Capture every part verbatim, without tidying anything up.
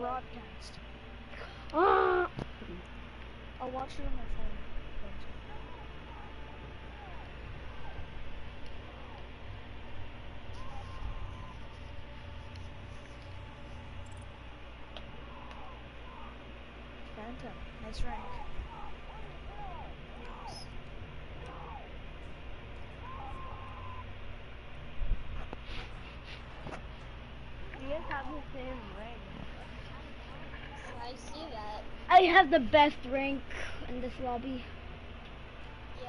broadcast. Ah! I'll watch it on my phone. Phantom, nice rank. You guys have the same rank. I see that. I have the best rank in this lobby. Yeah.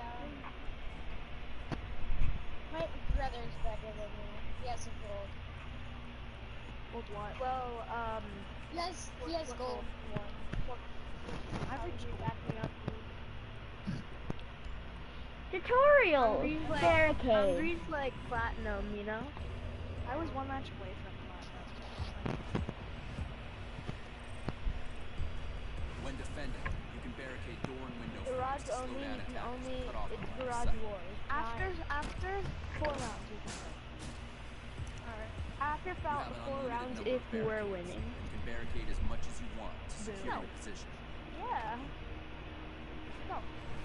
My brother's better than me. He has a gold. Gold what? Well, um, He has, he has what gold. one. Average Average back me up. Tutorial. Hungry's like, Barricade. Hungry's like platinum, you know? I was one match away from platinum. When defending, you can barricade door and window Garage frames to slow only, down you can attackers only, and cut off it's the line of garage sight. wars. After not- after four rounds, you can play. Alright. After You four, have an four unlimited rounds, number if of we're barricades, winning. and you can barricade as much as you want to secure No. your position. Yeah. No.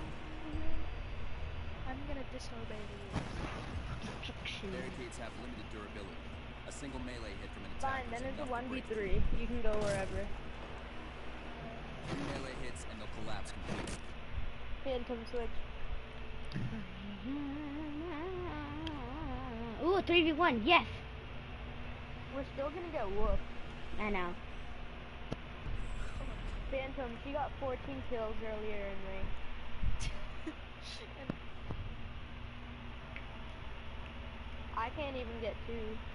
I'm gonna disobey the rules. Barricades have limited durability. A single melee hit from an Fine, attacker then is it's a enough one to v break through. three. You can go wherever. Three melee hits and they'll collapse completely. Phantom switch. Ooh, three v one, yes. We're still gonna get whooped. I know. Phantom, she got fourteen kills earlier in rank. I can't even get two.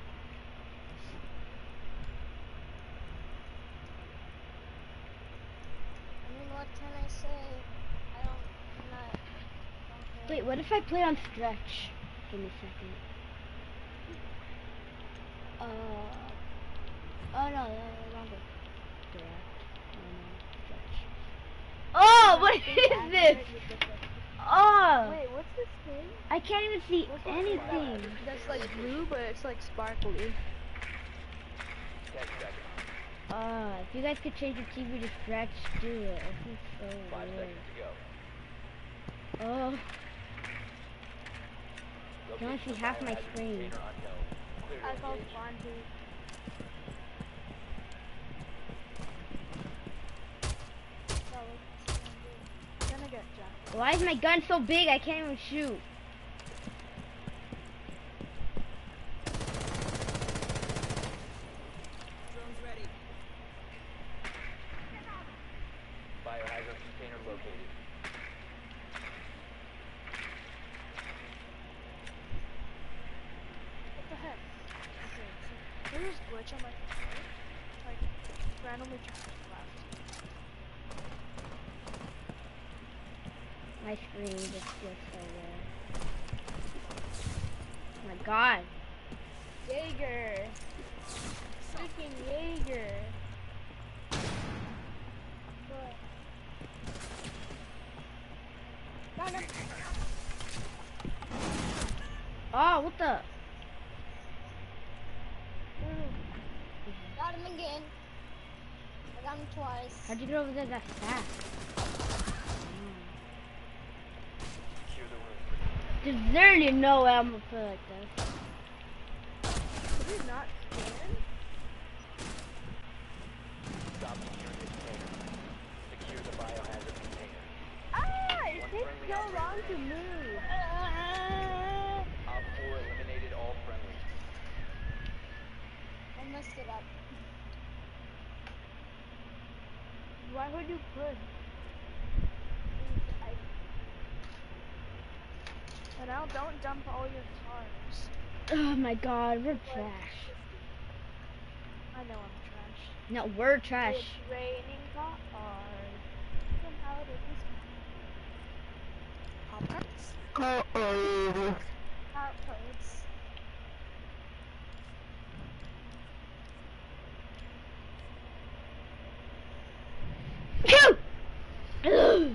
I mean, what can I say? I don't, I'm not, don't care. Wait, what if I play on stretch? Give me a second. Uh. Oh no, no, no, wrong one. Direct. No, no, stretch. Oh, what is this? Oh, Wait, what's this thing? I can't even see What's this anything. That's like blue, but it's like sparkly. Ten seconds. Uh, if you guys could change your T V to stretch, do it. This is so Five weird. seconds to go. Oh, Location can only see of half my biohazard screen. container unknown. Clear to I felt engage. fun too. Gonna get Jack. Why is my gun so big? I can't even shoot. Drone's ready. Biohazard container located. What the heck? Okay, so there was a glitch on my computer. Like, randomly turned left. My screen just feels so weird. Oh my god. Jaeger. Freaking Jaeger. What? Got him. Oh, what the? Got him again. I got him twice. How'd you get over there that fast? Secure the room. There's literally no ammo for like this. Did he not scan? Stop securing the container. Secure the biohazard container. Ah! It One takes friendly so operator long to remaining. move. Op four eliminated all friendlies. I messed it up. Why would you put? I, And now don't dump all your cars. Oh my god, we're trash. I know I'm trash. No, we're trash. it's raining cars. Then how did this Pop Tarts? outpost? Phew! Ugh.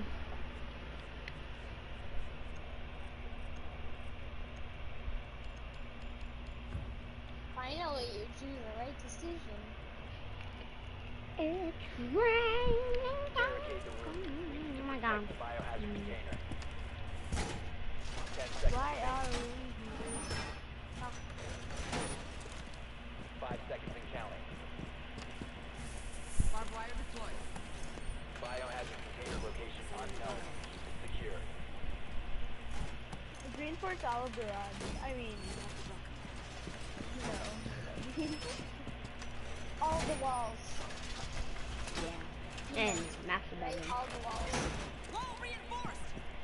Finally, you're choosing the right decision. It's raining down. Barricade the room. We need to Oh my protect god. the biohazard Mm. container. Ten seconds. Why remaining. are we here? Five seconds and counting. Barbed wire deployed. Biohazard container location unknown. Keep it secure. Reinforce all of the rods. I mean, you know. All the walls. Yeah. And master Right, bedroom. all the walls. Wall reinforced.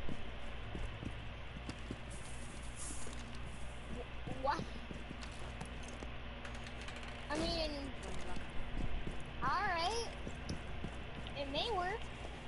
What? I mean, alright. It may work.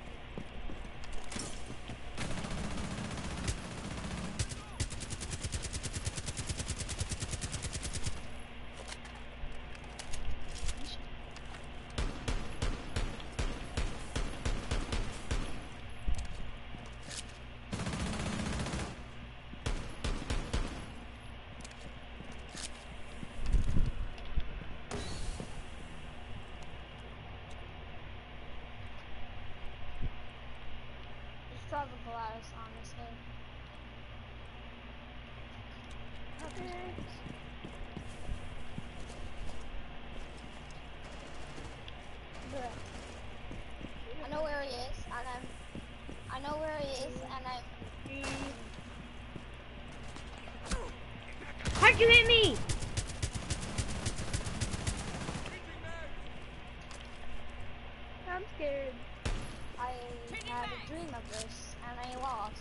Just drop the Polaris, honestly. I know where he is, and I'm. I know where he is, and I'm. How'd you hit me? I'm scared. I had a dream of this, and I lost.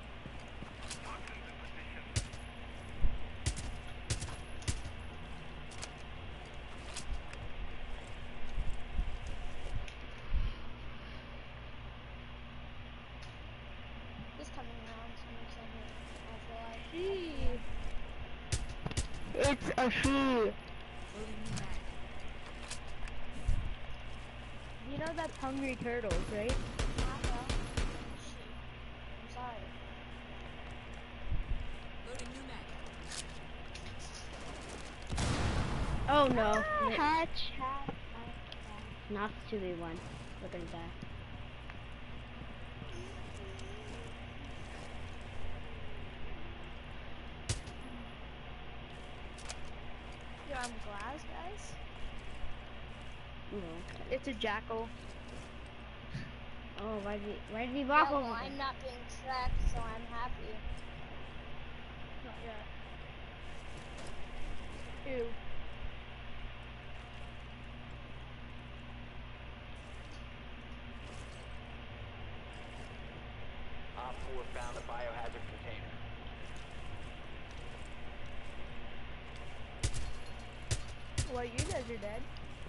He's coming around to me, I feel like. She. It's a she. You know that's Hungry Turtles, right? Not well. Shoot. I'm sorry. Loading new mag. Oh no. Hatch, hatch, Not two v one. We're gonna die. Yo, I'm glass, guys. No. It's a jackal. Oh, why did he, why did he Yeah, walk well, over I'm there? not being tracked, so I'm happy. Not yet. Ew. Op four found the biohazard container. Well, you guys are dead.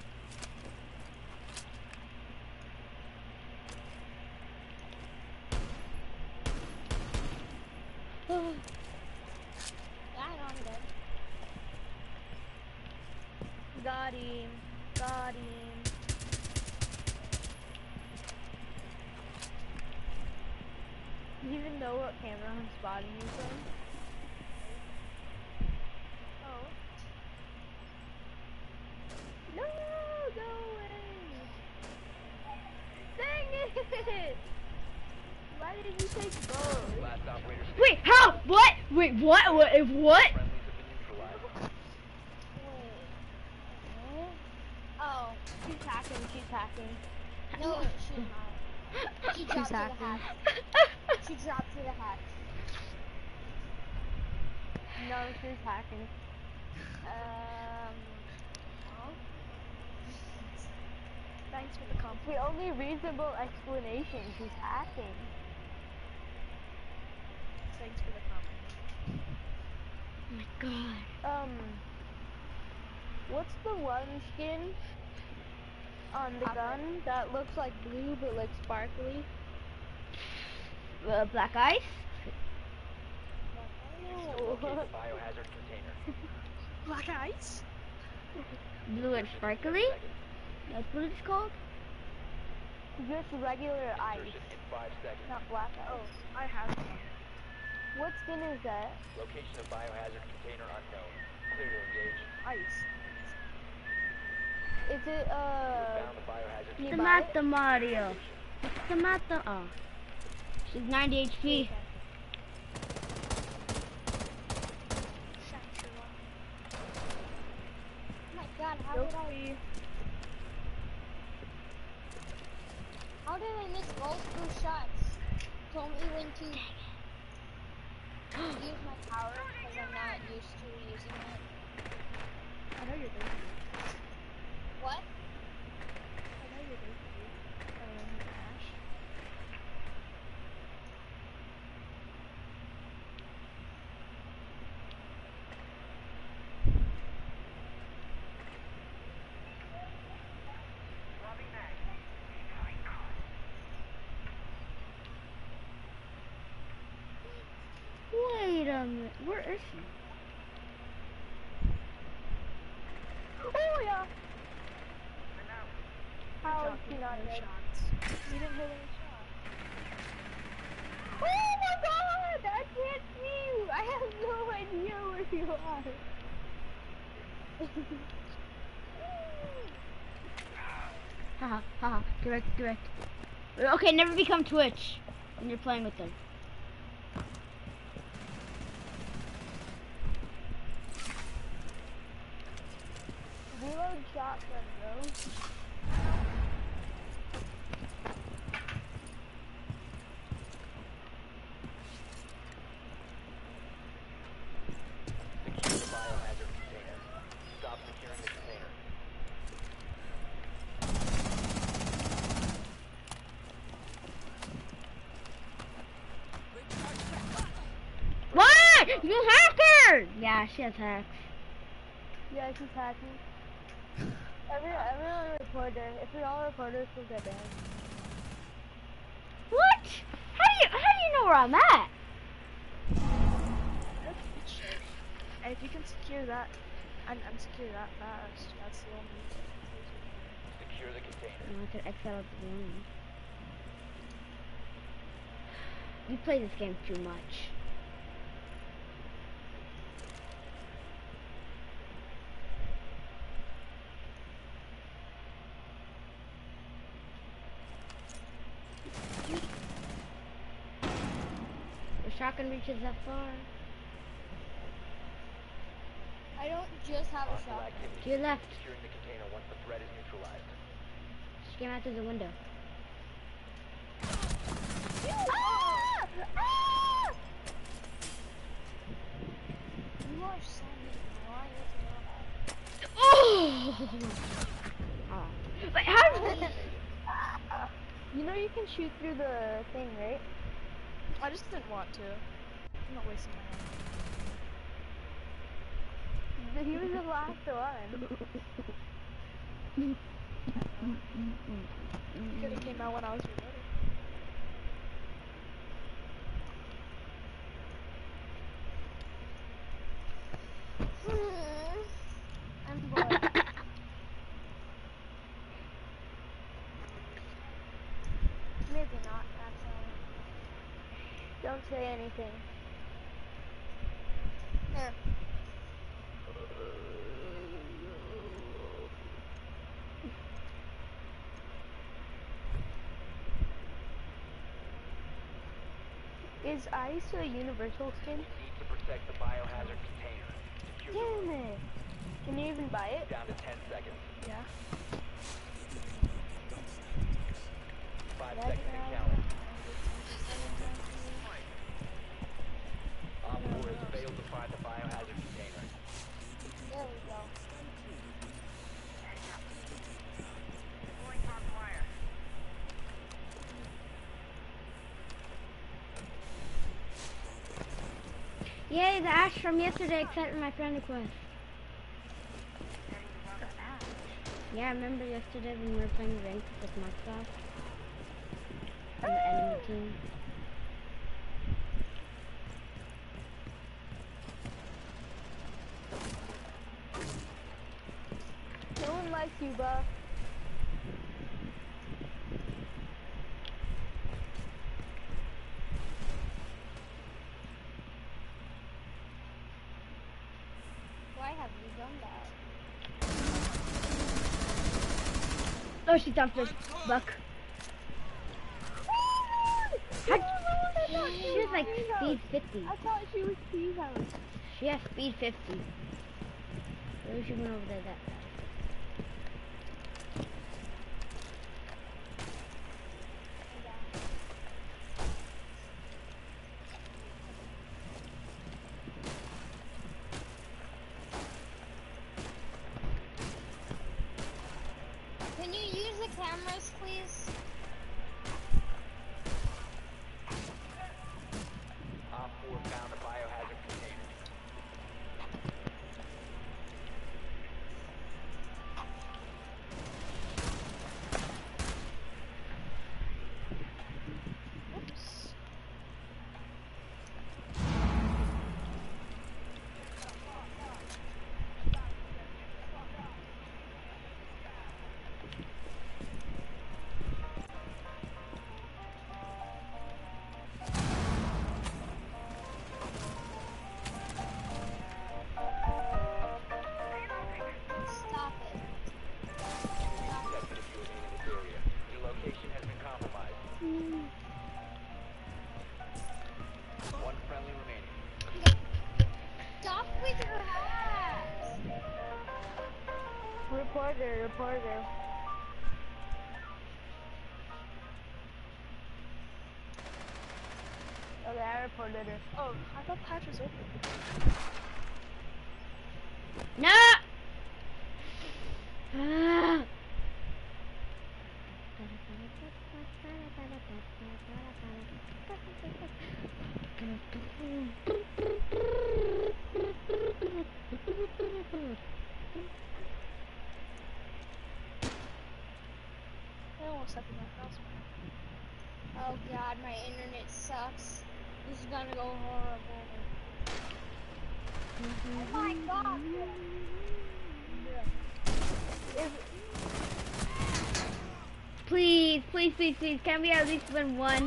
Yeah, I know I'm dead. Got him. Got him. You even know what camera I'm spotting you from? Oh. No, go away. Dang it! Why did you take both? Last operator standing. Wait, how? What? Wait, what? What? If what? Friendlies have been neutralized. Wait. Oh, She's hacking, she's hacking. no, she's not. She dropped to the hatch. She dropped to the hatch. No, she's hacking. Um. Huh? Thanks for the compliment. The only reasonable explanation, she's hacking. Thanks for the compliment. Oh my god. Um, what's the one skin on the gun that looks like blue but like sparkly? Uh, black ice? Locate the biohazard container. Black ice? Blue and sparkly? That's what it's called? Just regular ice, Insertion in five seconds. not black ice. Oh, I have one. What skin is that? Location of biohazard container unknown. Clear to engage. Ice. Is it, uh, Found the biohazard can you The buy not it? the Mario. The not the oh. She's ninety H P. Oh my god, how did I... How did I miss both those shots? Told me when to use my power because I'm not used to using it. I know you're thirsty. What? I know you're thirsty. Um, Ash. Wait a minute. Where is she? Oh, yeah. How Good is job, she you not no dead? shots. You didn't hit any shots. Oh my god! I can't see you! I have no idea where you are. Haha, haha. Correct, correct. Okay, never become Twitch when you're playing with them. Reload shotgun, bro. Secure the biohazard container. Stop securing the container. What? You hacker! Yeah, she has hacks. Yeah, she's hacking. Every, everyone report her. If we all report her, she'll get banned. What? How do you how do you know where I'm at? And if you can secure that and unsecure that fast, that's the only thing. Secure the container. Oh, I could X out of the room. You play this game too much. The shotgun reaches that far. I don't just have a Hostile shot. activity. To your left. Securing the container once the threat is neutralized. She came out through the window. Ah! Ah! You are so mean. Why you Oh! Oh. Wait, how? You know you can shoot through the thing, right? I just didn't want to. I'm not wasting my ammo. He was the last one. Could have came out when I was reloading. I'm bored. Maybe not, actually. Don't say anything. Here. Is ice a universal skin? Need to protect the biohazard container. Secure the Damn it. Can you even buy it? down to ten seconds. Yeah. Five That's seconds right. and counting. Op four has failed to find the biohazard container. There we go. Yay, the Ash from yesterday accepted my friend request. Yeah, I remember yesterday when we were playing ranked with Microsoft on the enemy team. No one likes you, Buff. Why have you done that? Oh, she's down for buck. How, she has like speed fifty. I thought she was cheese house. She has speed fifty. Where she went over there that fast? Can you use the cameras, please? Op four found a biohazard container. Whoops. Stop it. Detected if you remain in this area. Your location has been compromised. One friendly remaining. Stop with your hacks. Reporter, reporter. Okay, I reported her. Oh, I thought the hatch was open. No! Ah. I almost stepped in my house. Oh god, my internet sucks. This is gonna go horrible. Oh my god. Please, please, please, please, can we at least win one?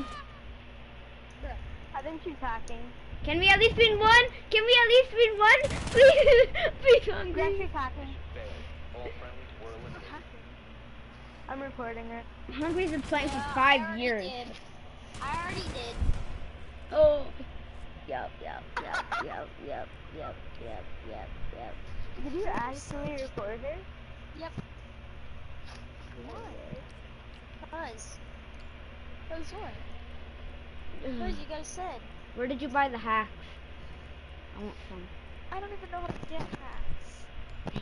I think she's hacking. Can we at least win one? Can we at least win one? Please, please, Yeah, Hungry. she's hacking. Failed. All friendlies were eliminated. I'm reporting her. Hungry's been playing Yeah, for I five already years. did. I already did. Oh. Yep, yep, yep, yep, yep, yep, yep, yep, yep. Did you actually report her? Yep. Why? Because. Because what? Because you guys said. Where did you buy the hacks? I want some. I don't even know how to get hacks.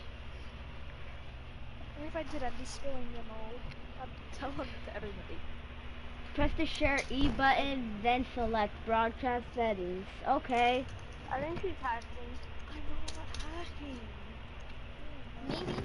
And if I did, I'd be spilling them all. I'd tell them to everybody. Press the share E button, then select broadcast settings. Okay. I think she's hacking. I'm not hacking. Maybe.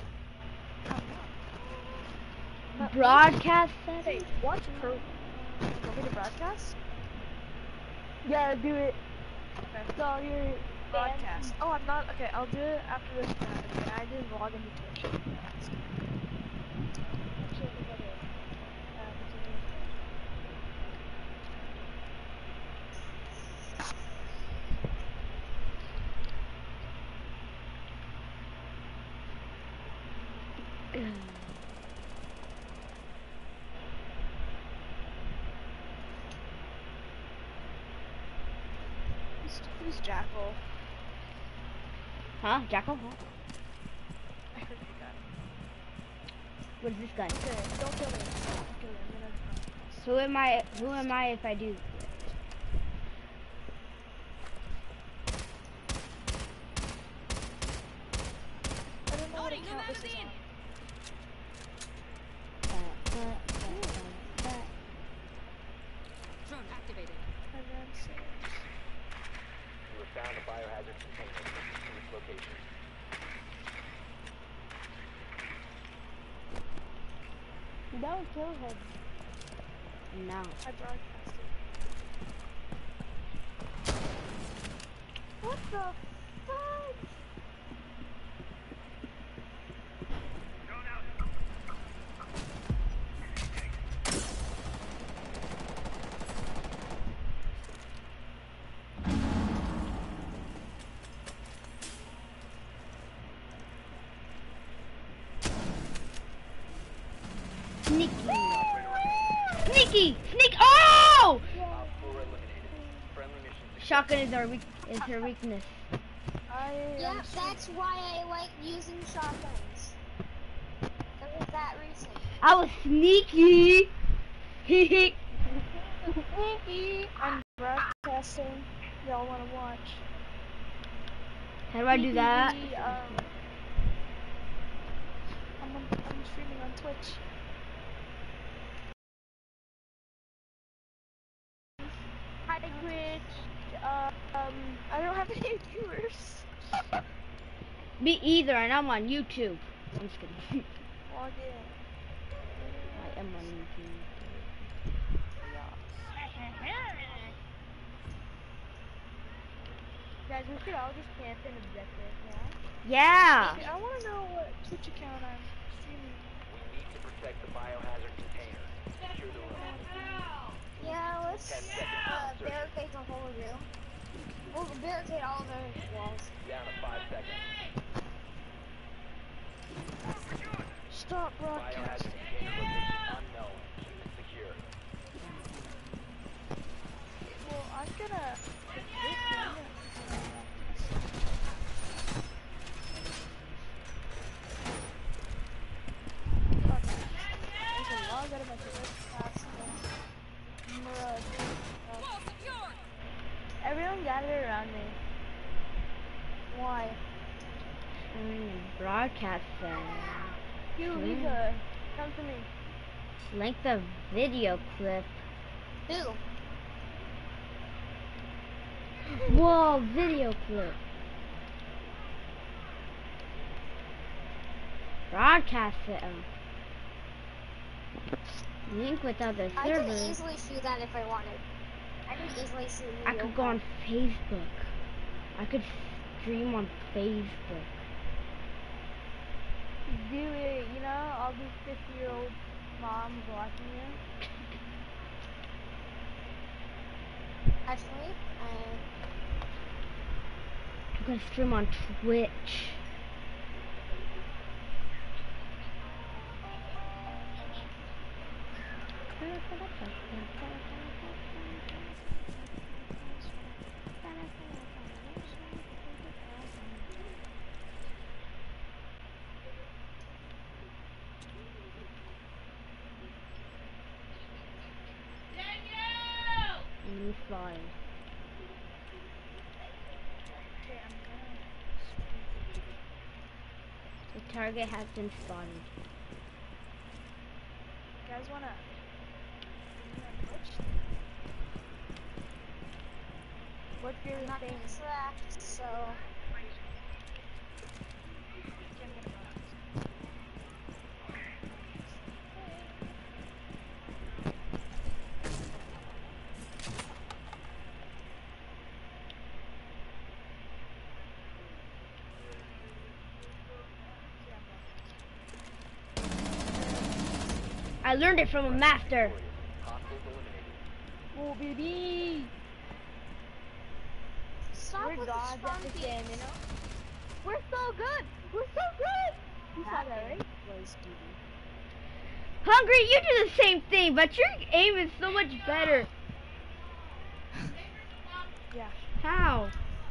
Broadcast Hey, settings? what pro? Want me to broadcast? Yeah, do it. Okay. So you're Broadcast. Oh, I'm not. Okay, I'll do it after this. Okay, I didn't log into Twitch. Actually, let me go to, uh, continue. Who's, who's Jackal? Huh? Jackal? Huh? I heard you got What is this gun? Okay, don't kill me. Don't kill me. I'm gonna broadcast. Who am I? Who am I if I do? I don't know what account this is on. Drone activated. And then say, You have found a biohazard container. To its location. Don't kill him. No. I broadcasted. What the fuck? Sneaky. Sneaky! Sneak! Oh! Op four eliminated. Friendly mission success. Shotgun is our weak is her weakness. I Yeah, am that's why I like using shotguns. Because of that reason. I was sneaky. Hehe. I'm broadcasting. Y'all wanna watch? How do I do that? Um, I'm, on, I'm streaming on Twitch. Hi Twitch. Uh, um, I don't have any viewers. Me either, and I'm on YouTube. I'm just kidding. Log in. I am on YouTube. guys, we should all just camp in objective, yeah? Yeah. I want to know what Twitch account I'm streaming. We need to protect the biohazard container. Secure the room. Yeah, let's Ten seconds. uh, barricade the whole room. We'll barricade all of the walls. Down to five seconds. Stop broadcasting. Biohazard container location unknown. Keep it secure. Well, I'm gonna. There's a log out of my past. Everyone gather around me. Why? Mm, broadcast uh, You, Hmm. Lisa, come to me. length of video clip. Who? Whoa, video clip. Broadcast it. Um, link with other I could servers. easily see that if I wanted. I could easily see. I could go on Facebook. I could stream on Facebook. Do it, you know, all these fifty year old moms watching you. Actually, uh, I'm gonna stream on Twitch. Enemy flying. Okay, I'm gonna. The target has been spotted. You guys wanna? Stream on Twitch? What's your I'm not thing? gonna select, so. Okay, I'm gonna broadcast. I learned it from a master. Hostiles eliminated. Oh, baby! Stop We're with the gods spawn at this peaks. game, you know? We're so good! We're so good! You saw that, right? Was Gooby. Hungry, you do the same thing, but your aim is so much better. Yeah. How?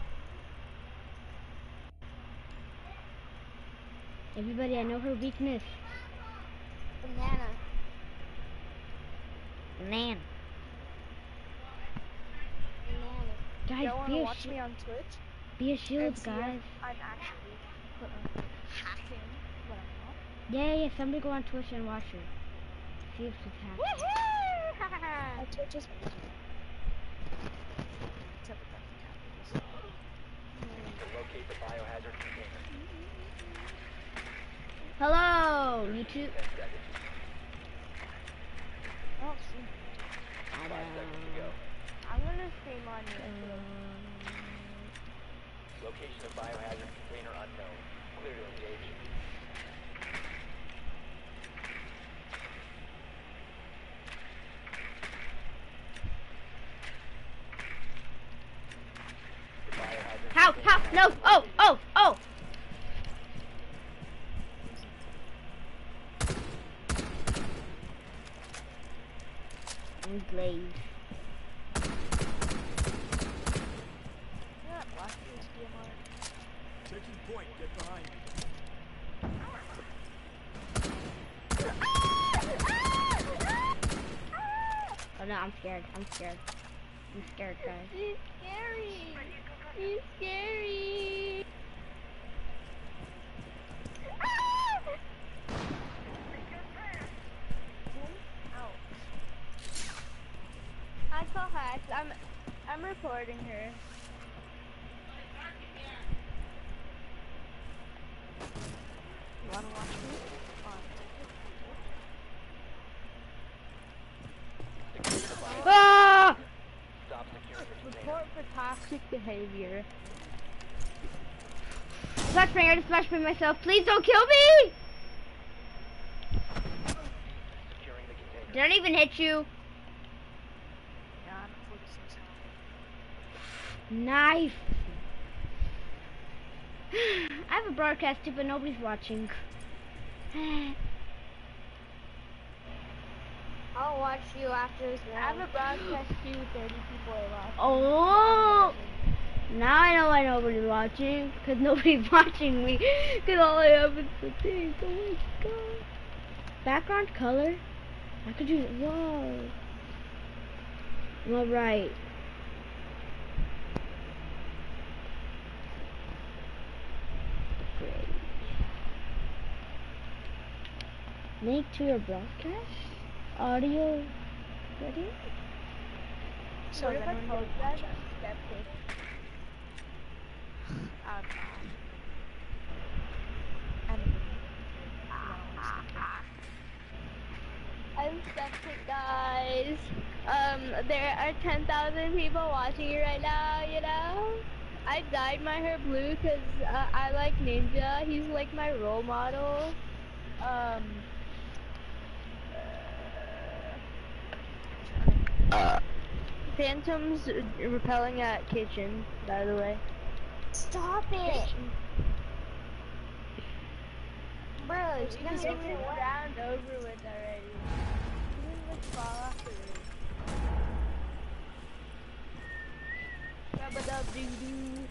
Everybody, I know her weakness. Banana. Banana. Banana. Guys, Y'all wanna be a, watch shi- me on Twitch? be a And shield, see guys. if I'm actually uh, hacking, but I'm not. Yeah, yeah, somebody go on Twitch and watch her. See if she's happy. My Twitch is except for that. To locate the biohazard container. Hello, YouTube. Ten seconds. I don't see. Five seconds to go. I'm gonna stream on you. Location of biohazard container unknown. Clear to engage. The biohazard How? container How? has No! been Oh! located. Oh! Oh! point. Get behind me. Oh no, I'm scared. I'm scared. I'm scared, guys. He's scary. He's scary. I call hacks. I'm I'm reporting her. You wanna watch me? Secure the bio. Ah! Stop securing the container. Report for toxic behavior. Flashbang, I just flashbang myself. Please don't kill me! Securing the container. Did I even hit you? Yeah, I'm forty-six health. Knife. I have a broadcast too, but nobody's watching. I'll watch you after this I have round. a broadcast too. Thirty people are watching. Oh! Now I know why nobody's watching. Because nobody's watching me. Because all I have is the thing. Oh my god. Background color? I could use. Whoa. Alright. Great. Link to your broadcast? Audio? Ready? So What if then I when told we you guys I'm skeptic? I don't know. Anyway. I'm skeptic, guys. Um, there are ten thousand people watching you right now, you know? I dyed my hair blue because uh, I like Ninja. He's like my role model. Um, uh, Phantom's repelling at kitchen, by the way. Stop it! Bro, it's You gonna can get get me this wet. round over with already. You can just fall off the roof. Rub-a-dub-doo-doo.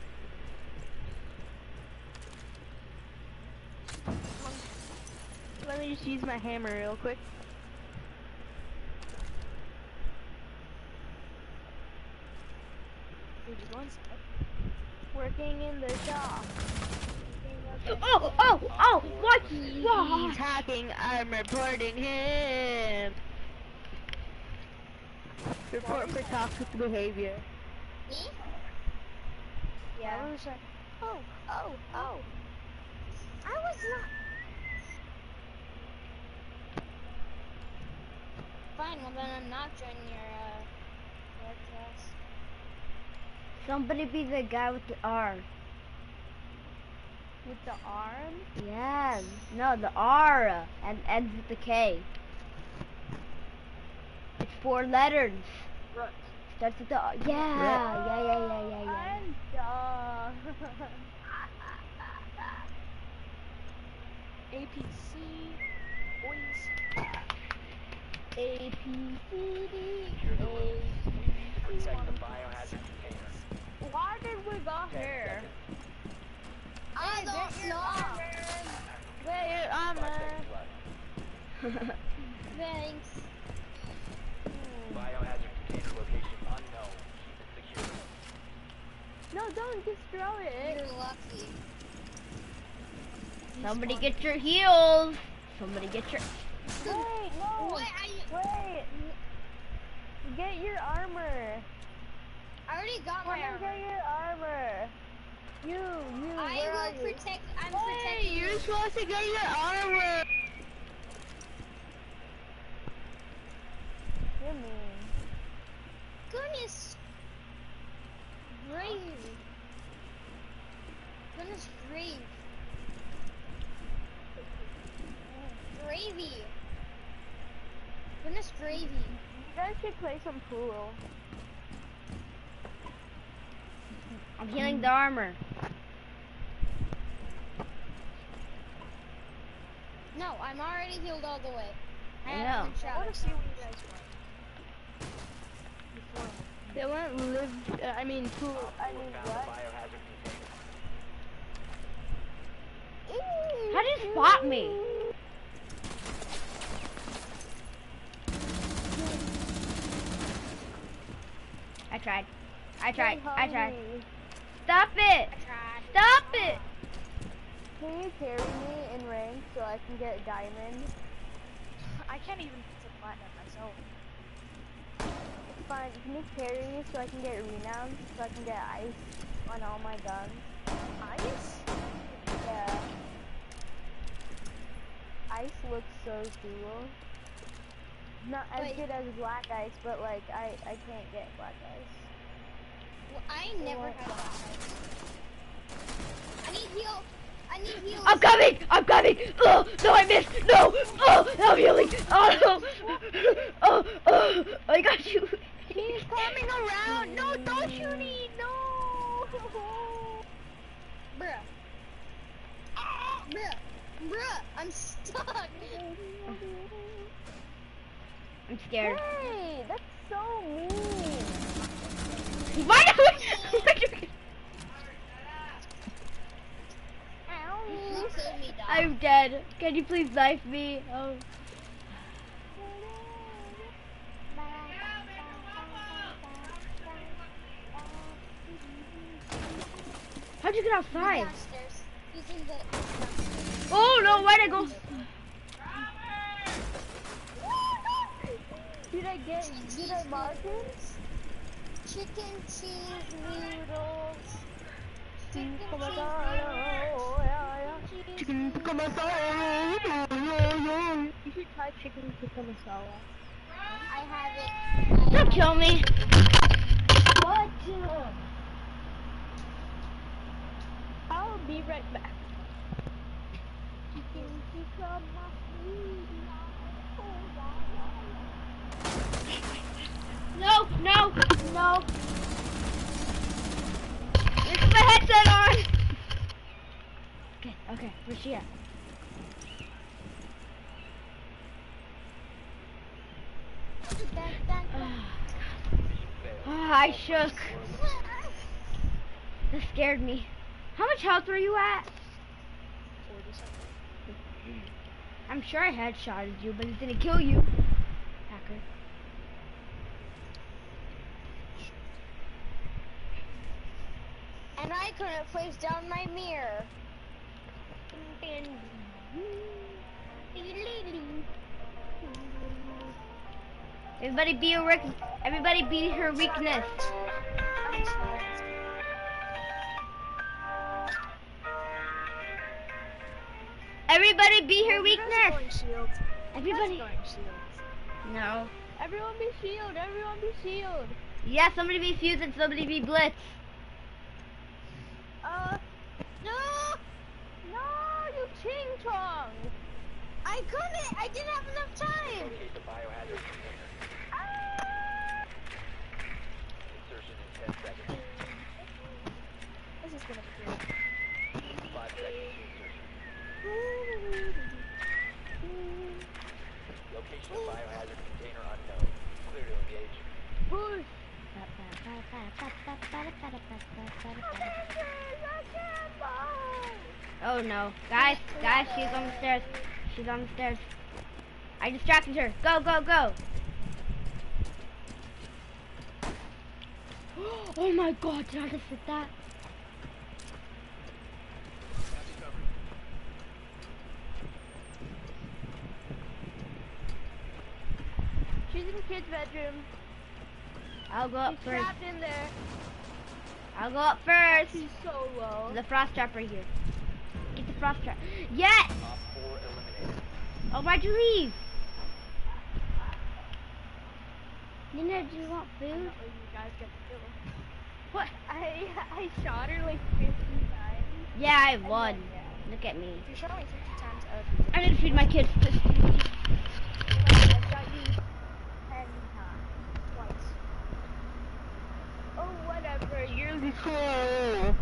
Let me just use my hammer real quick. Dude, you going inside? Working in the shop. Oh, oh, oh, what? He's What? hacking. I'm reporting him. Report for toxic behavior. Me? Yeah. I was like, Oh, oh, oh. I was not. Fine, well then I'm not joining your uh, broadcast. Somebody be the guy with the R. With the arm? Yeah, no, the R and ends with the K. It's four letters. Rook. Starts with the R. Yeah, yeah, yeah, yeah, yeah, yeah. I'm dumb. A P C. Boys. A P C D. Secure the room. We need to protect the biohazard container. Why did we go Ten here? seconds. I don't know. Get your Five armor. seconds left. Thanks. Biohazard container location unknown. Keep it secure. No, don't destroy it. You're lucky. Somebody get your heels. Somebody get your. Wait, no. What? I, Wait. Get your armor. I already got Come my and get armor. your armor. You, you, I where are will you? protect. I'm Hey, protecting you're you. supposed to get your armor. You're mean. Goodness. Grave. Goodness grave. Gravy. Goodness gravy. You guys should play some pool. I'm healing the armor. No, I'm already healed all the way. I I haven't know. been I want shot. to see what you guys want. Before. They want live. Uh, I mean pool. I mean Found the what? biohazard container. spot me? I tried. I tried. I tried. Stop it! Stop it! Can you carry me in rank so I can get diamond? I can't even get to platinum myself. It's fine. Can you carry me so I can get renown? So I can get ice on all my guns? Ice? Yeah. Ice looks so cool. Not as Wait. good as black ice, but like I I can't get black ice. Well, I never had that. I need heal. I need heal. I'm coming! I'm coming! Oh, no, I missed! No! Oh, I'm healing! Oh, no! Oh, oh, I got you! He's coming around! No, don't shoot me! No! Bruh. Bruh. Bruh. I'm stuck. I'm scared. Hey, that's so mean! Why do I... You saved me, dog. I'm dead. Can you please knife me? Oh. How'd you get outside? Downstairs. Using the downstairs. Oh no, why'd I go? Did I get, did I mark it? Chicken cheese noodles. Chicken Oh my cheese god, oh, yeah, yeah. Chicken tikka masala, yeah, yeah, yeah. You should try chicken tikka masala. I have it. Don't kill me. What? I'll be right back. Chicken tikka No, no, no. There's my headset on. Okay, okay, where's she at? Oh, I shook. That scared me. How much health were you at? I'm sure I headshotted you, but it didn't kill you. Hacker. And I couldn't place down my mirror. Everybody be a weak. Everybody be her weakness. I'm sorry. Everybody be her You guys are weakness. going shield. Everybody. You guys are going shield. No. Everyone be shield, everyone be shield. Yeah, somebody be fuse and somebody be blitz. Uh, no! No, you ching chong! I couldn't. I didn't have enough time. Locate the biohazard container. Ah! Insertion in ten seconds. This is gonna be good. Five seconds to insertion. Location of biohazard container unknown. Clear to engage. Push! Oh no. Guys, guys, she's on the stairs. She's on the stairs. I distracted her. Go, go, go. Oh my god, did I just hit that? She's in the kid's bedroom. I'll go up She's first. trapped in there. I'll go up first. She's so low. The frost trap right here. Get the frost trap. Yes! Op four eliminated. Oh, why'd you leave? Nina, do you want food? Oh, you guys get the kill. What? I I shot her like fifty times. Yeah, I won. Yeah. Look at me. If you shot me fifty times, I would be I need to feed my kids. I shot you ten times. Twice. Oh, whatever. You're the cool.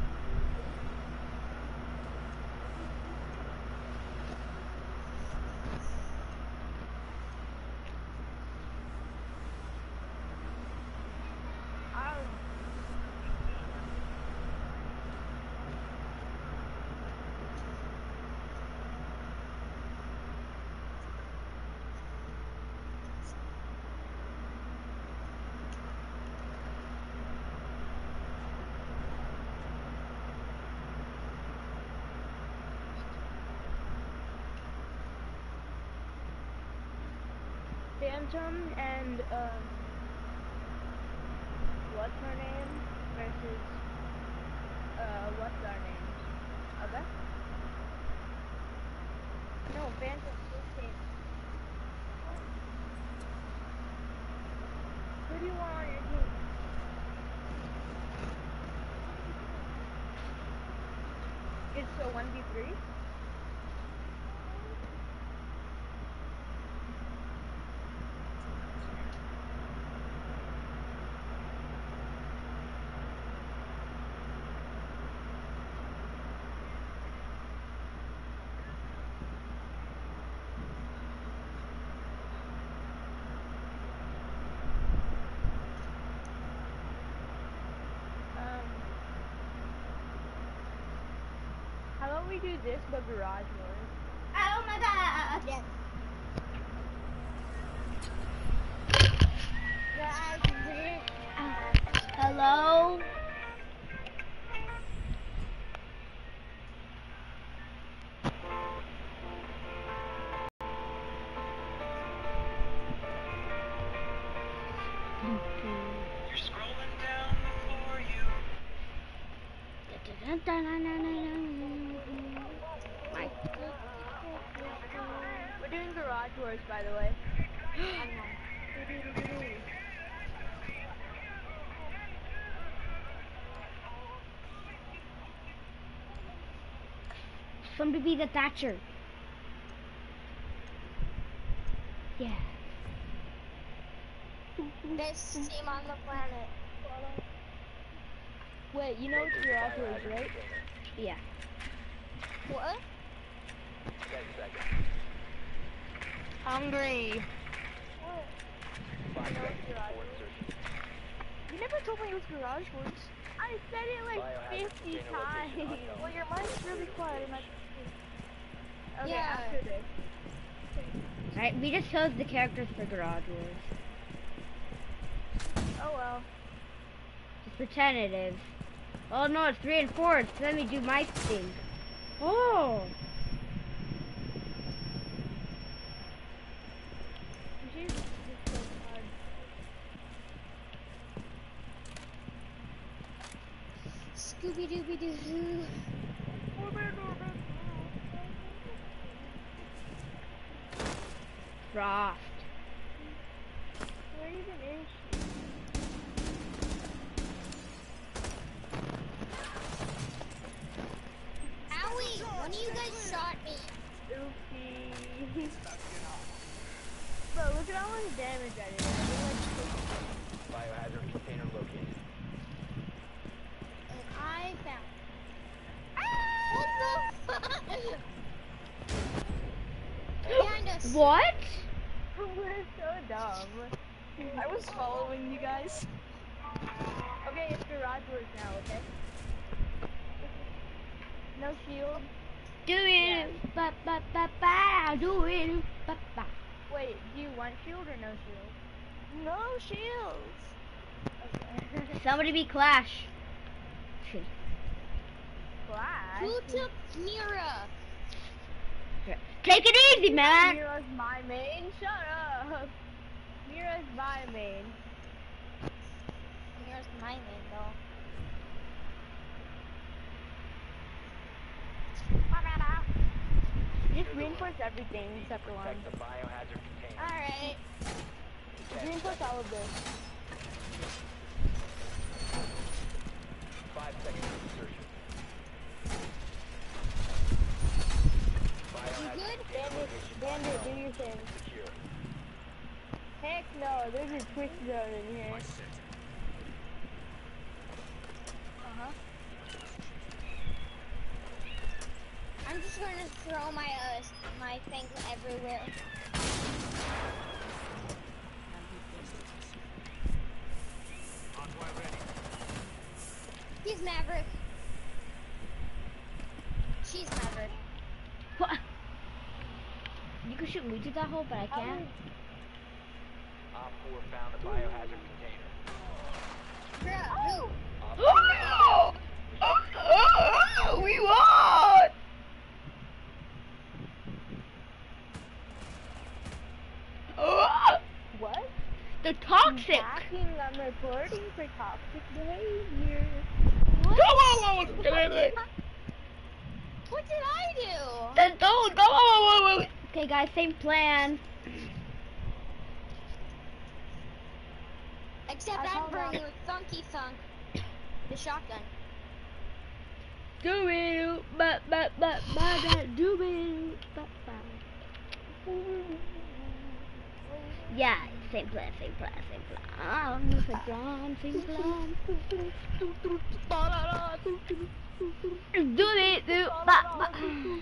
Phantom and um, what's her name versus uh, what's our names? Okay. No, Phantom. fifteen. Who do you want on your team? It's a one v three. How about we do this but Garage Wars? Oh my god! Yes. Hello? You're scrolling down before you. My. We're doing Garage Wars, by the way. Somebody be the Thatcher. Yeah. Best team on the planet. Wait, you know what Garage Wars, right? Yeah. What? Ten seconds. Hungry. Five seconds before insertion. You never told me it was Garage Wars. I said it like Biohazard fifty container times. location unknown. Well, your mind's really quiet and I Okay, Yeah. after this. Alright, we just chose the characters for Garage Wars. Oh well. Just pretend it is. Oh no, it's three and four. So let me do my thing. Oh. Scooby Dooby Doo. Frost. Where even is Owie! One of you guys shot me. Oopsie. Bro, look at how much damage I did. I did like Biohazard container located. And I found. What the fuck? Behind us. What? We're so dumb. I was following you guys. Okay, it's Garage Wars now, okay? No shield. Do it, ba ba ba ba. Do it, ba ba. Wait, do you want shield or no shield? No shields. Okay. Somebody be Clash. Clash. Who took Mira? Take it easy, man. Mira's my main. Shut up. Mira's my main. Mira's my main though. Just reinforce everything except for one. Protect the biohazard container. Alright. Ten Reinforce seconds. all of this. Five seconds to insertion. Biohazard good? container Bandit, location Bandit, do unknown. your thing. Secure. Heck no, there's a twist zone in here. My shit. Uh-huh. I'm just gonna throw my uh my things everywhere. He's Maverick. She's Maverick. What? You can shoot me through that hole, but I can't. Op four found the biohazard container. Bruh, who? Op Oh, we won! Oh, toxic. Hacking, I'm reporting for toxic behavior. What? What did I do? Then don't go. Okay, guys, same plan. Except I I'm called bringing out. the Thunky Thunk, the shotgun. Do it, but but but but do it, but but. Yeah, same plan, same plan, same plan. Same plan, same plan. Do it, do but but.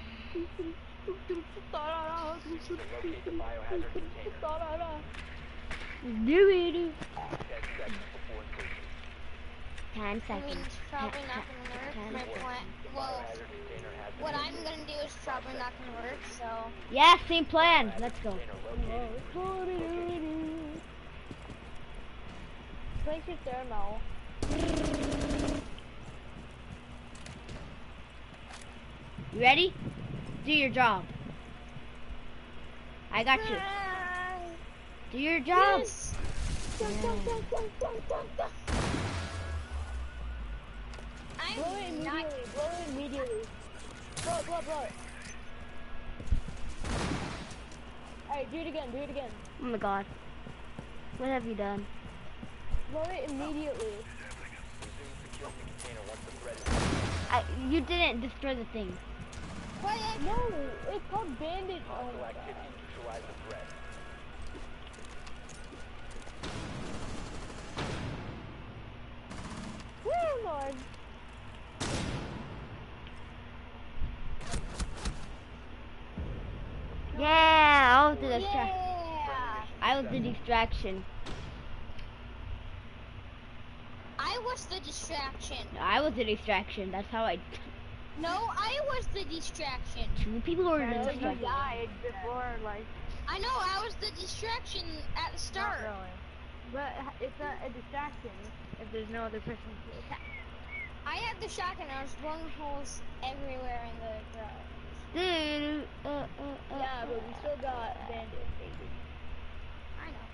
Locate the biohazard container. Do it. Ten seconds before insertion. Ten I mean, seconds. it's probably not gonna work. Ten My seconds. plan. The Well, biohazard container has been what I'm gonna do is probably not gonna work. So. Yeah, same plan. Let's go. container located. Place your thermal. You ready? Do your job. I got you. Do your job. Yes. Blow it I'm not. immediately. Blow it immediately. Blow it, blow it, blow it. Alright, do it again, do it again. Oh my god. What have you done? Blow it immediately. Resume securing the container once the threat is I, you didn't destroy the thing. What? No, it's called bandit. Oh hostile my activity. god. Neutralize the threat. Woo, Lord. Yeah, I was the distraction. Yeah. I was the distraction. I was the distraction. I was the distraction. That's how I. No, I was the distraction. Two people were the No, you distraction. died before, like, I know, I was the distraction at the not start. really. But it's not a distraction. If there's no other person to attack. I had the shotgun. I was blowing holes everywhere in the garage. Dude, uh, uh, uh, Yeah, but we still got bandit, baby. I know.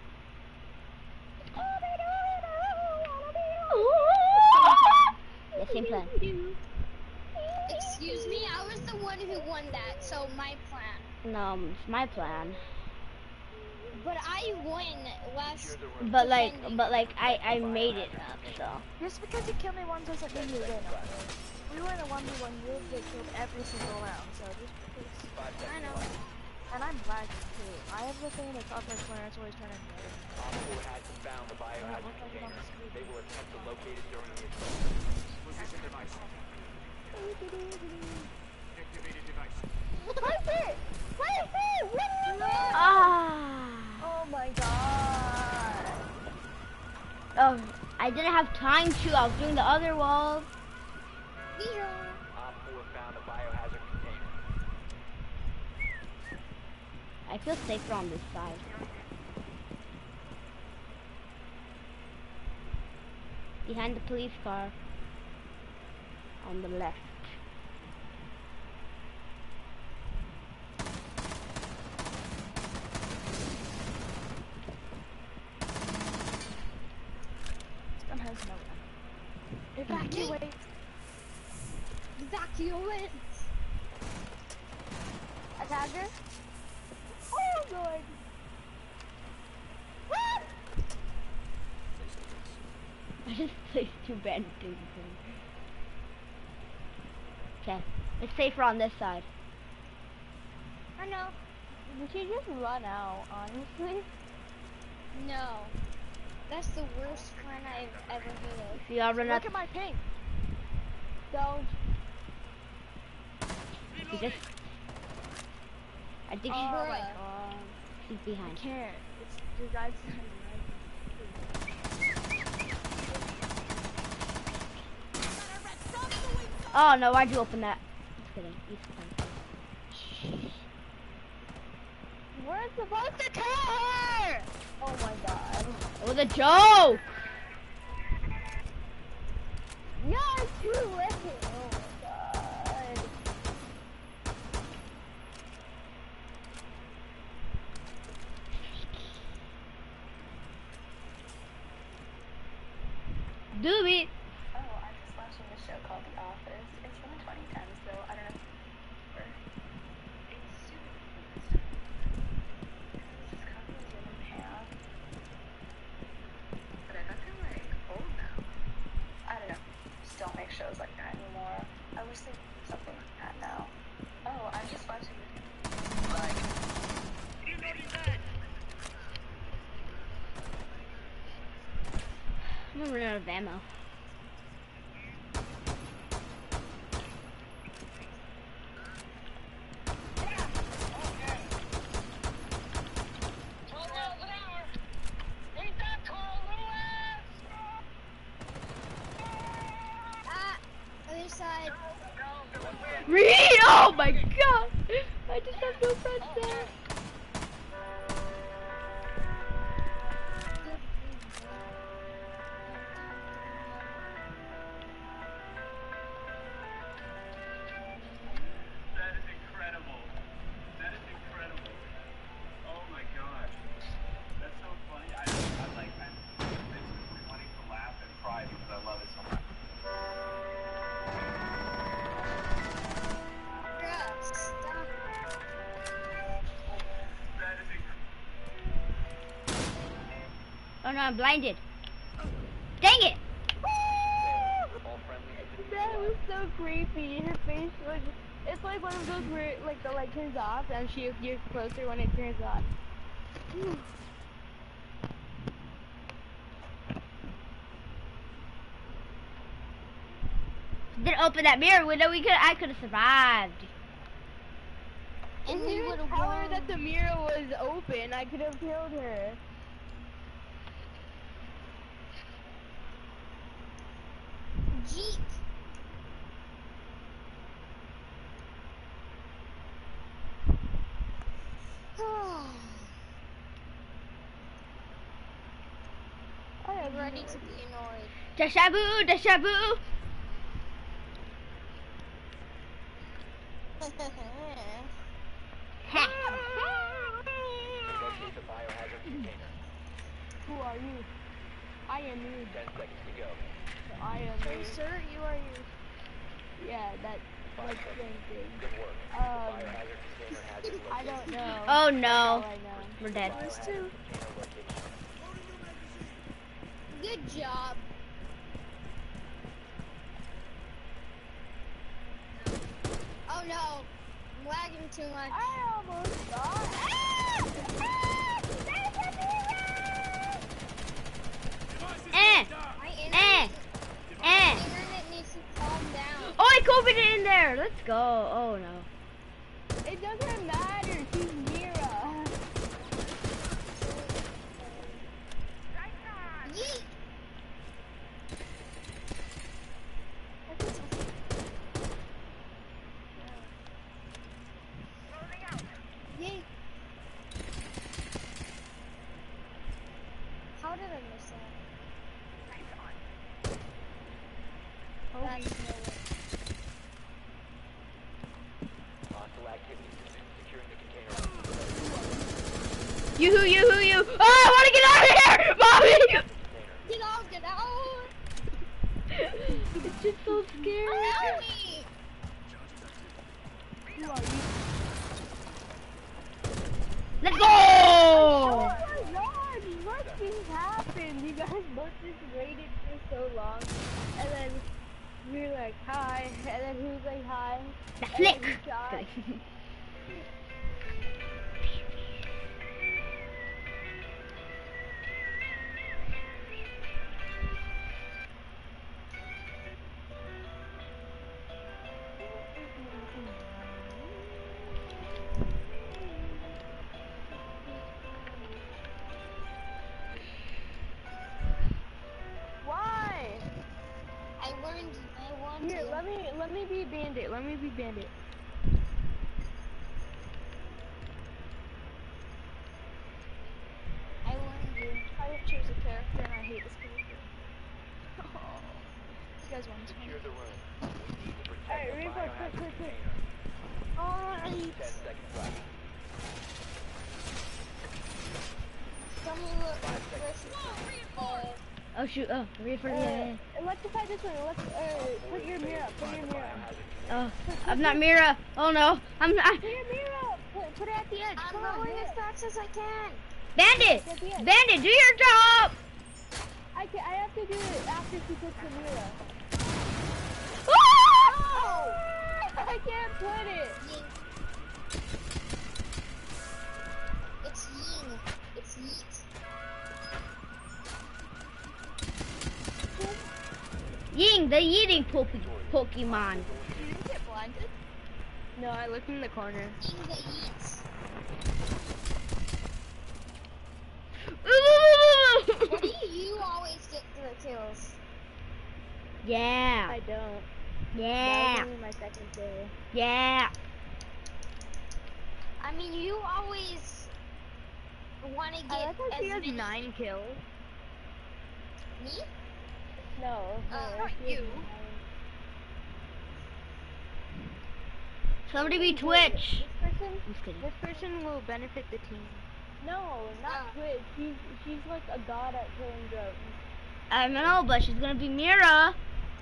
Yeah, same plan. Excuse me, I was the one who won that, so my plan. No, it's my plan. But I won last. Secure the room. But like, defending. but like, I I made it up. So. Just because you kill me once doesn't mean you win. We were in a one v one, you would get killed every single round, so just because. Five I seconds know. left. And I'm lagging too. I have the thing that's up like where it's always turning red. Op four has found the biohazard Looks like it on container. the screen. They will attempt to locate it during the assault. Position device. Activated device. Place it! Place it! What do you mean? Ah. Oh my god. Oh, I didn't have time to. I was doing the other walls. Op four found a biohazard container. I feel safer on this side. Behind the police car. On the left. This gun has no gun. Evacuate! Evacuate. Attacker? Oh lord. I just placed two bandit things. Okay, it's safer on this side. I know. We should just run out, honestly. No. That's the worst plan I've ever heard of. See, I'll run out. Look at my ping! Don't. He just. I think Oh she's, my Bruh. god. she's I behind. can't. It's the guy's Oh no, why'd you open that? Just kidding. He's fine. We're supposed to kill her! Oh my god. It was a joke! You're too late. Oh my god. Do it. Oh, I'm just watching a show called The Office. It's from the twenty tens, so I don't know if it's super cool. This is couple Jim and Pam. But I bet they're like old now. I don't know. Just don't make shows like that anymore. I wish they did something like that now. Oh, I'm just watching like I'm gonna run out of ammo. Ah, other side. Reed! Oh my god! I just have no friends there. That is incredible. That is incredible. Oh my god. That's so funny. I, I'm like, I'm basically wanting to laugh and cry because I love it so much. Bruh, stop. That is incredible. Oh no, I'm blinded. Dang it! All friendly have been That was so creepy. Her face was. It's like one of those where like the light turns off and she you're closer when it turns on. Didn't open that mirror window. We could. I could have survived. And If we you would didn't have tell her won. that the mirror was open, I could have killed her. Jeep. I'm ready to be annoyed. Deja vu, deja vu. Locate the biohazard container. Who are you? I am you. Ten seconds to go. I am Hey, you. sir, you are you. Yeah, that Five like seconds. same thing. Good work. Um, the biohazard container has been I located. don't know. Oh That's no, all I know. we're dead. Biohazard container location. Good job. Oh no, I'm lagging too much. I almost got. Eh, My eh, internet, eh. my internet needs to calm down. Oh, I copied it in there. Let's go. Oh no. It doesn't matter. She's Mira. Yeet. Yeet. How did I miss that? That's no way. Hostile activity. Securing the container. Yoo-hoo, yoo-hoo, you. Oh, I want to get out of here, mommy. Get out, get out! It's just so scary. Help me! Who are you? Let's Oh go. my god! What just happened? You guys both just waited for so long, and then we were like hi, and then who's like hi? The and flick. then we shot. Why? I learned I want Here, to. let me let me be Bandit. Let me be Bandit. I learned you. I didn't choose a character and I hate this character. You guys won this one. Secure the room. We need to protect Alright, the Rico, quick, biohazard quick, quick. container. Alright. Ten seconds left. Tell me what versus uh Oh shoot! Oh, reinforce. Yeah, yeah, Uh, electrify this one. Elect uh, put your mirror up. Put your mirror up. yeah. Oh, I'm not Mira. Oh no, I'm not. Put your mirror up. Put, put it at the edge. I'm Come on, going do as it. fast as I can. Bandit, At the edge. Bandit, do your job. I can, I have to do it after she puts the mirror. Ah! I can't put it. Ying. It's Ying. It's Yeet. Ying, the eating po Pokemon. You didn't get blinded? No, I looked in the corner. Ying the Yeets. What do you always get the kills? Yeah, I don't. That yeah, was only my second kill. yeah. I mean, you always want to I get like how as she has many... nine kills. Me? No, Uh, her. not She has you. nine. Somebody be Twitch. This person, I'm just kidding. this person will benefit the team. No, not Oh. Twitch. She's she's like a god at killing drones. I don't know, but she's gonna be Mira.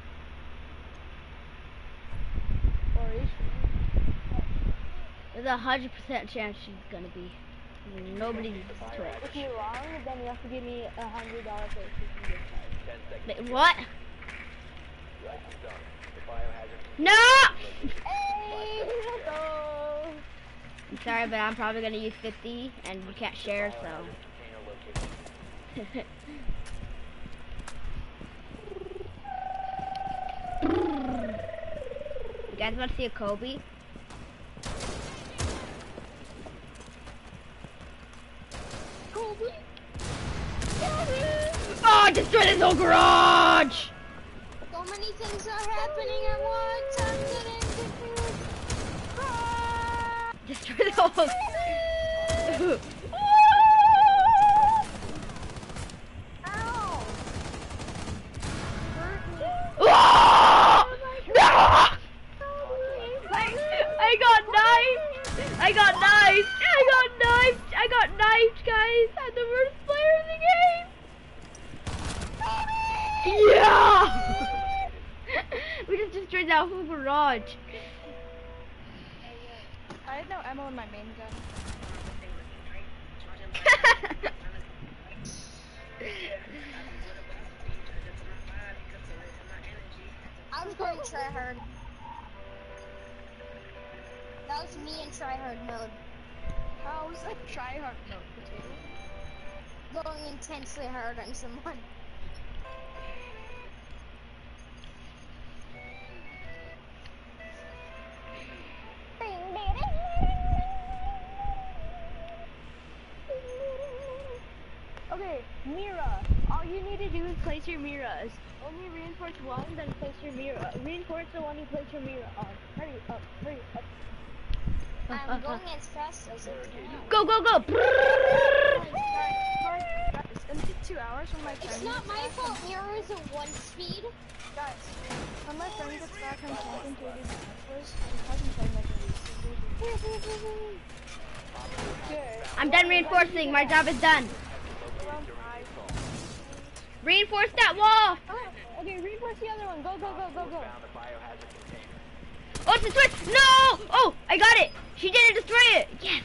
Or is she? There's a hundred percent chance she's gonna be. Nobody's Twitch. If you're wrong, then you have to give me a hundred dollar PlayStation gift card. Ten seconds. Wait, what? Rise is done. The biohazard No! Hey, let's go. I'm sorry, but I'm probably gonna use fifty, and we can't share, so. container located. You guys want to see a Kobe? Kobe. Oh, destroy this whole garage! So many things are happening at once. I'm getting confused. Ah! Destroy the whole. Ow! Ah! No! I, I got knifed! I got knifed! I got knifed! I got knifed, guys! I'm the worst player in the game! Yeah! We just destroyed that whole garage. I had no ammo in my main gun. I was going try hard. That was me in try hard mode. How was that try hard mode, Potato? Going intensely hard on someone. Okay, Mira. All you need to do is place your Miras. Only reinforce one, then place your Mira. Reinforce the one you place your Mira on. Hurry up, hurry up. I'm going as fast as I can. Go, go, go! It's gonna take two hours when my friend It's not gets my back fault from- Mira is a one speed. Guys, when my friend gets back from camping to do bachelors, he hasn't played like a week. I'm done reinforcing. My job is done. Around five. Reinforce that wall! Oh, okay, reinforce the other one. Go, go, go, go, go. Found the biohazard container. Oh, it's a switch! No! Oh, I got it! She didn't destroy it! Yes!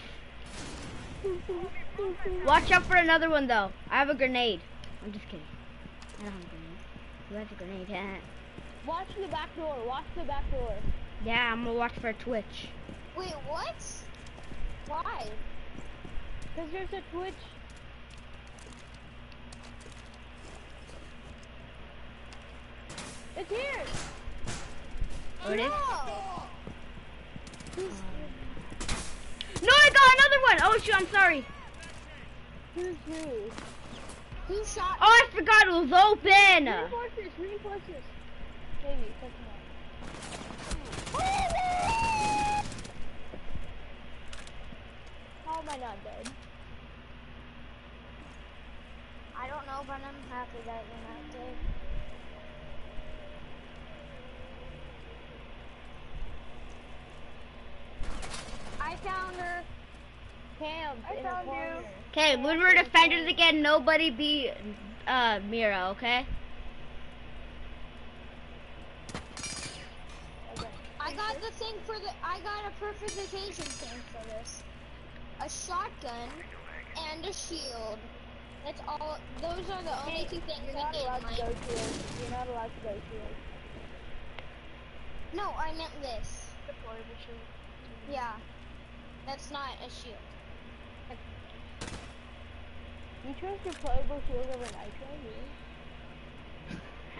Watch out for another one, though. I have a grenade. I'm just kidding. I don't have a grenade. Who has a grenade? Yeah. Watch the back door. Watch the back door. Yeah, I'm gonna watch for a Twitch. Wait, what? Why? Cause there's a Twitch. It's here. Oh, it is? No. No, I got another one! Oh, shoot, I'm sorry. Who's who? Who shot? Oh, I forgot it was open! Reinforce this. Reinforce this. Maybe. Touch How am I not dead? I don't know, but I'm happy that you're not dead. I found her. Camped I in found a corner. you. Okay, when we're defenders again, nobody be uh, Mira, okay? I got the thing for the. I got a purification thing for this. A shotgun and a shield. That's all. Those are the only two things You're I not need. allowed to Mike. go shield. You're not allowed to go shield. No, I meant this. Deployable shield. Yeah, that's not a shield. You trust your playable shield over nitro, really?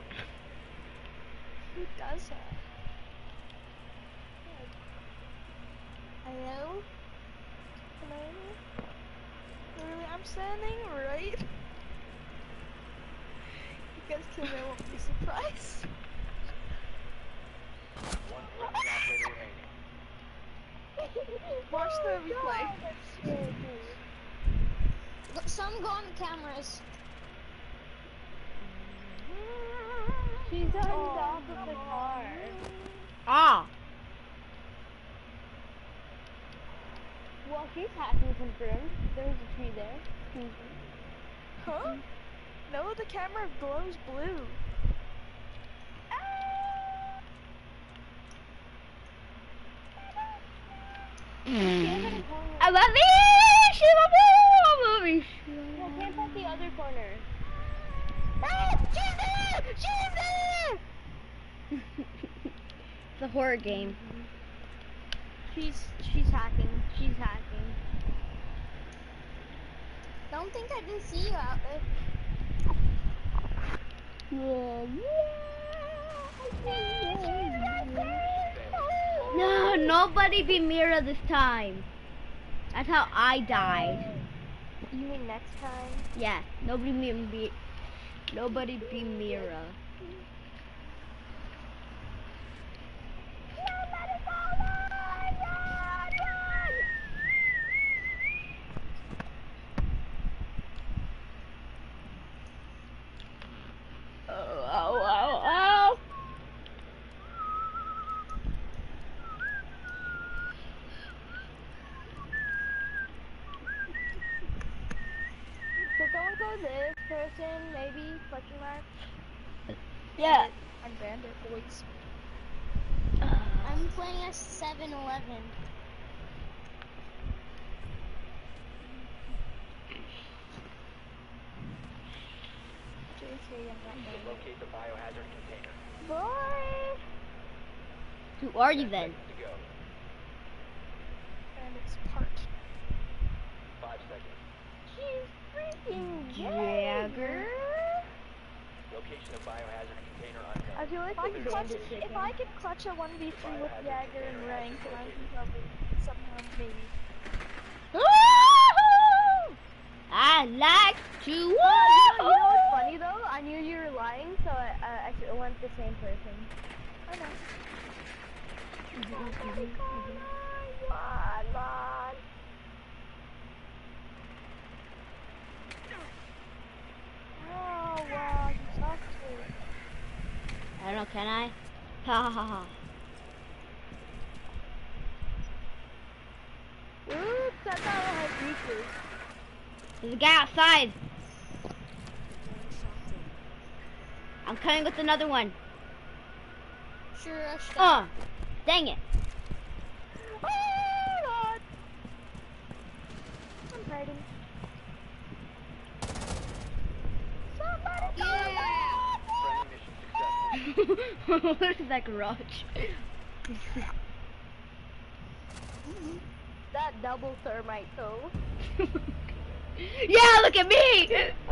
Who does that? Hello? Hello? Literally, I'm standing right. You guys kill me, I won't be surprised. One friendly operator remaining. Watch the replay. Look, some go on the cameras. She's on top of the car. Ah! Well, she's hacking confirmed. There was a tree there. Confirmed. Huh? No, the camera glows blue. I love it! She love it! I love it! Well, camp at the other corner. Ah, she's there! She's there! It's a horror game. She's she's hacking. She's hacking. Don't think I didn't see you out there. No, nobody be Mira this time. That's how I died. You mean next time? Yeah, nobody be, be nobody be Mira. Oh, oh, oh, oh. So someone go this person, maybe, question mark? Yeah. I'm Bandit, boys. I'm playing a seven eleven. J K, I'm not To Bandit. locate the biohazard container. Boy! Who are you Ten then? seconds to go. Bandit's part. Five seconds. She's freaking Jagger. Location of biohazard container unknown. I feel like If I the could clutch, bandit chicken. if I could clutch a one v three with Jagger and rank, then I can probably somehow maybe. Woo-hoo! I like to You know, you know woo. what's funny though? I knew you were lying, so I, I, I should- went the same person. I know. Oh wow, you suck too. I don't know, can I? Ha ha ha ha. Oops, I thought I had features. There's a guy outside. I'm coming with another one. Sure, I should. Oh, dang it. Oh God! I'm hurting. Somebody Yeah! Friendly mission successful. What is that garage? that double thermite though. Yeah, look at me!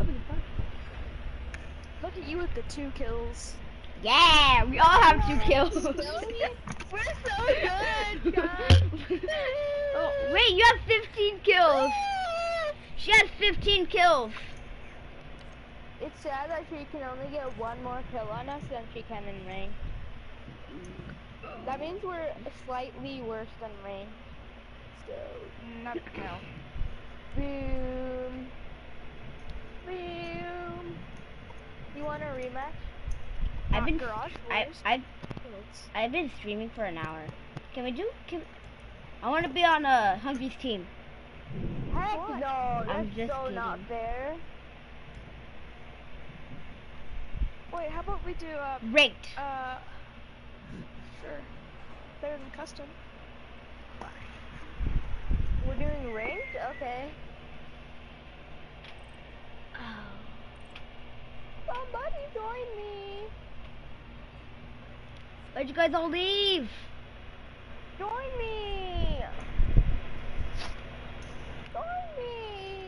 Look at you with the two kills. Yeah, we all have two kills. We're so good, guys. Oh, wait, you have fifteen kills. She has fifteen kills. It's sad that she can only get one more kill on us than she can in rain. That means we're slightly worse than rain. So, Not now. boom. Boom. You want a rematch? I've been Garage I Wars. I've Kills. I've been streaming for an hour. Can we do? Can I want to be on uh, Hungry's team? Heck no, I'm that's just so not kidding. fair. Wait, how about we do um Ranked. uh sure. Better than custom. We're doing ranked? Okay. Oh. Somebody join me. Where'd you guys all leave? Join me. Join me.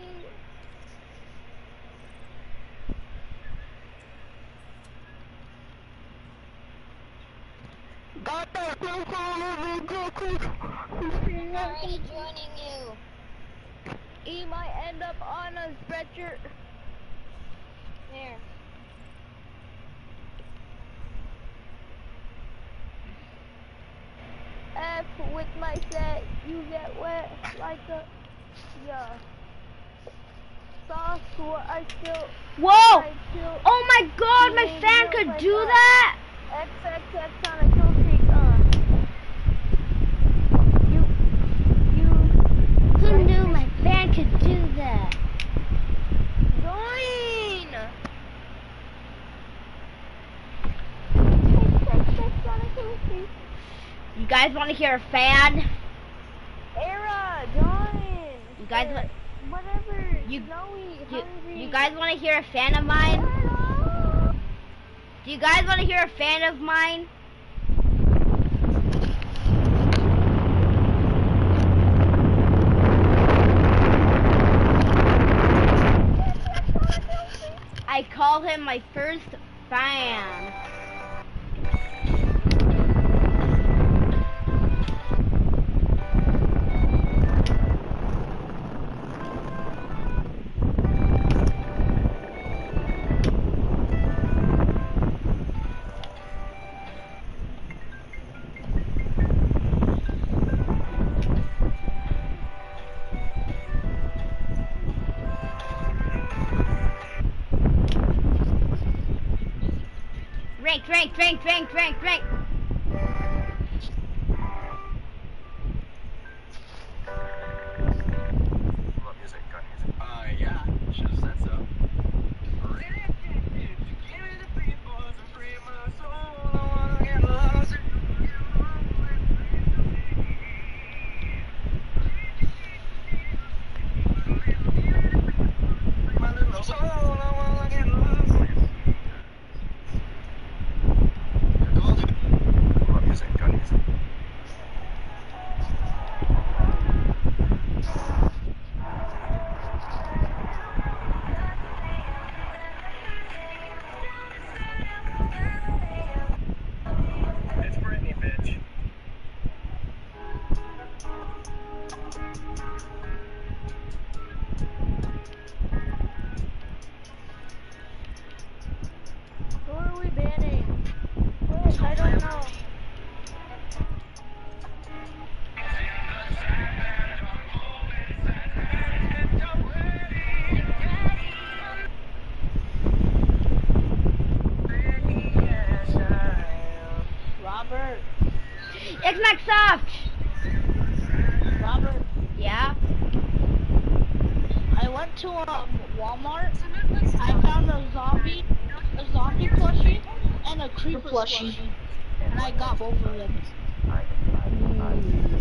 Got that phone call over, go quick. Already joining you. He might end up on a stretcher. There. F with my set, you get wet like a, yeah. Sauce, what I still, Whoa! I still, Oh my god, my Teenage fan Girl could like do that. that! X X X on a kill streak, uh. You, you, Who knew my fan could do that? join! X X X on a kill streak. You guys want to hear a fan? Era, join! You guys Or want- whatever, You- Snowy, You, Hungry. you guys want to hear a fan of mine? Era! Do you guys want to hear a fan of mine? I call him my first fan. Rank, rank, rank, rank, rank, rank. Love music, gun music. Uh, yeah, should have said so. Love music, gun music. It's Britney, bitch. Who are we banning? Wait, I don't know. Robert, X Max Soft. Robert, Yeah. I went to um Walmart. I found a zombie, a zombie plushie, and a creeper plushie, and I got both of them. Mm.